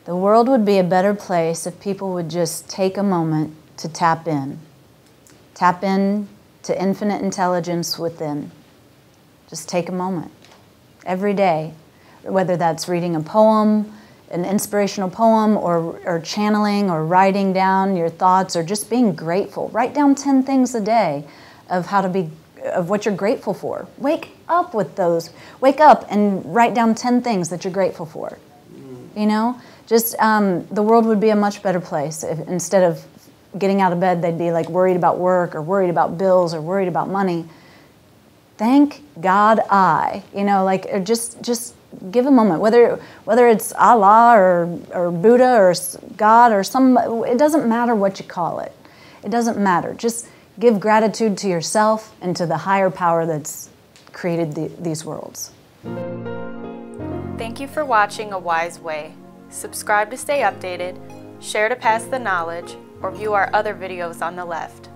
The world would be a better place if people would just take a moment to tap in. Tap in to infinite intelligence within. Just take a moment every day, whether that's reading a poem, an inspirational poem, or channeling, or writing down your thoughts, or just being grateful. Write down 10 things a day of what you're grateful for. Wake up with those. Wake up and write down 10 things that you're grateful for. You know, just the world would be a much better place if instead of getting out of bed, they'd be like worried about work, or worried about bills, or worried about money. Thank God you know, like, or just give a moment, whether it's Allah or Buddha or God or it doesn't matter what you call it. It doesn't matter. Just give gratitude to yourself and to the higher power that's created these worlds. Thank you for watching A Wise Way. Subscribe to stay updated, share to pass the knowledge, or view our other videos on the left.